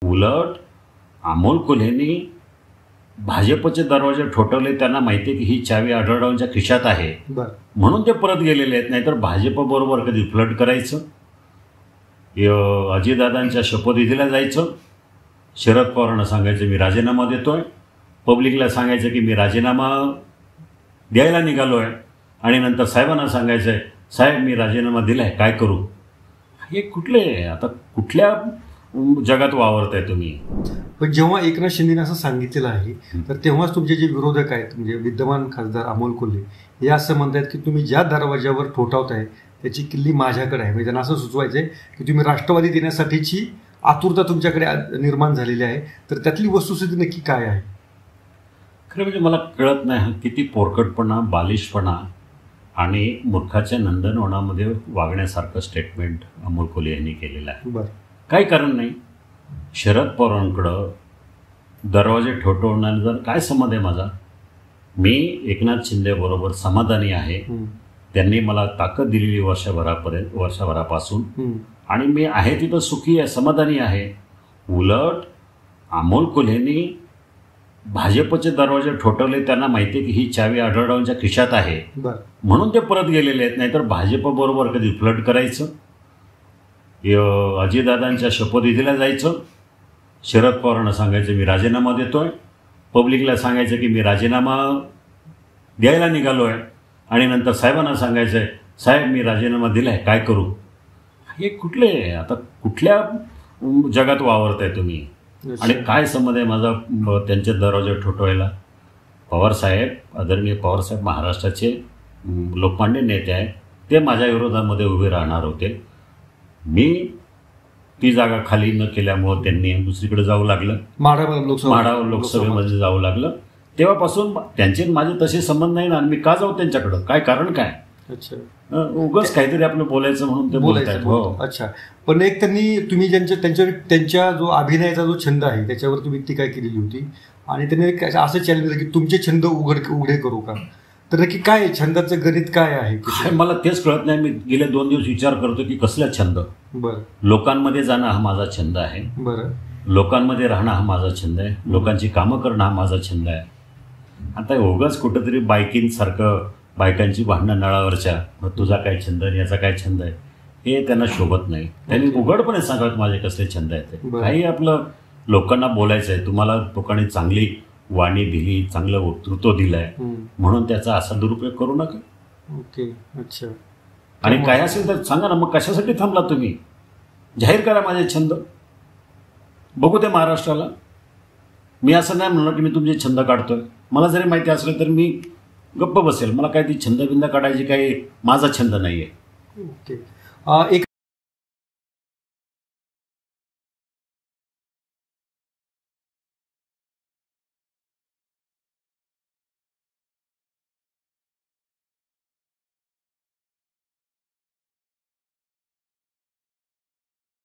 उलट अमोल कोल्हेंनी भाजपचे दरवाजे ठोठवले. त्यांना माहिती आहे की ही चावी आढळरावांच्या खिशात आहे, म्हणून ते परत गेलेले आहेत. नाहीतर भाजपबरोबर कधी फ्लट करायचं, अजितदादांच्या शपथविधीला जायचं, शरद पवारांना सांगायचं मी राजीनामा देतोय, पब्लिकला सांगायचं की मी राजीनामा द्यायला निघालो आहे, आणि नंतर साहेबांना सांगायचं आहे साहेब मी राजीनामा दिला आहे, काय करू. हे कुठले आता कुठल्या जगात वावरताय तुम्ही. पण जेव्हा एकनाथ शिंदेने असं सांगितलेलं आहे तर तेव्हाच तुमचे जे विरोधक आहेत म्हणजे विद्यमान खासदार अमोल कोल्हे हे असं म्हणतात की तुम्ही ज्या दरवाज्यावर ठोठावताय त्याची किल्ली माझ्याकडे आहे. म्हणजे त्यांना असं सुचवायचं आहे की तुम्ही राष्ट्रवादी देण्यासाठीची आतुरता तुमच्याकडे निर्माण झालेली आहे, तर त्यातली वस्तुस्थिती नक्की काय आहे. खरं म्हणजे मला कळत नाही हा किती पोरकटपणा, बालिशपणा आणि मूर्खाच्या नंदनवनामध्ये वागण्यासारखं स्टेटमेंट अमोल कोल्हे यांनी केलेलं आहे. बरं, काही कारण नाही. शरद पवारांकडं दरवाजे ठोठवण्याचा काय संबंध आहे माझा. मी एकनाथ शिंदेबरोबर समाधानी आहे. त्यांनी मला ताकद दिलेली वर्षभरापासून, आणि मी आहे तिथं सुखी आहे, समाधानी आहे. उलट अमोल कोल्हेंनी भाजपचे दरवाजे ठोठवले. त्यांना माहिती आहे की ही चावी आढळरावांच्या खिशात आहे, म्हणून ते परत गेलेले आहेत. नाहीतर भाजपबरोबर कधी फ्लट करायचं, अजितदादांच्या शपथविधीला जायचं, शरद पवारांना सांगायचं मी राजीनामा देतोय, पब्लिकला सांगायचं की मी राजीनामा द्यायला निघालो आहे, आणि नंतर साहेबांना सांगायचं आहे साहेब मी राजीनामा दिला आहे, काय करू. हे कुठले आता कुठल्या जगात वावरताय तुम्ही. आणि काय संबंध आहे माझा त्यांचे दरवाजे ठोठवायला. पवारसाहेब, आदरणीय पवारसाहेब महाराष्ट्राचे लोकमान्य नेते आहेत. ते माझ्या विरोधामध्ये उभे राहणार होते. मी ती जागा खाली न केल्यामुळं त्यांनी दुसरीकडे जाऊ लागलं, माढा लोकसभेमध्ये जाऊ लागलं. तेव्हापासून त्यांचे माझे तसे संबंध नाही ना, मी का जाऊ त्यांच्याकडं, काय कारण काय. अच्छा, उगाच काहीतरी आपलं बोलायचं म्हणून ते बोलतायत. हो, अच्छा. पण एक तुम्ही त्यांच्या जो अभिनयाचा जो छंद आहे त्याच्यावर तुम्ही टीका केलेली होती, आणि त्यांनी असं चॅलेंज दिलं की तुमचे छंद उघडे करू का. तर नक्की काय छंदाचं गणित काय आहे मला तेच कळत नाही. मी गेले 2 दिवस विचार करतो की कसला छंद. बरं, लोकांमध्ये जाणं हा माझा छंद आहे. बरं, लोकांमध्ये राहणं हा माझा छंद आहे. लोकांची कामं करणं हा माझा छंद आहे. आता उगाच कुठंतरी बायकिंगसारखं बायकांची भांडणं नळावरच्या, मग तुझा काय छंद आणि याचा काय छंद आहे, हे त्यांना शोभत नाही. त्यांनी उघडपणे सांगावं माझे कसले छंद आहेत. काही आपलं लोकांना बोलायचं आहे, तुम्हाला लोकांनी चांगली वाणी दिली, चांगलं वक्तृत्व दिलं आहे, म्हणून त्याचा असा दुरुपयोग करू नका. ओके, अच्छा. आणि काय असेल तर सांगा ना, मग कशासाठी थांबला तुम्ही. जाहीर करा माझे छंद, बघू ते महाराष्ट्राला. मी असं नाही म्हणलं की मी तुमचे छंद काढतोय. मला जरी माहिती असलं तर मी गप्प बसेल. मला काय ती छंदबिंद काढायची काही माझा छंद नाही आहे. ओके. एक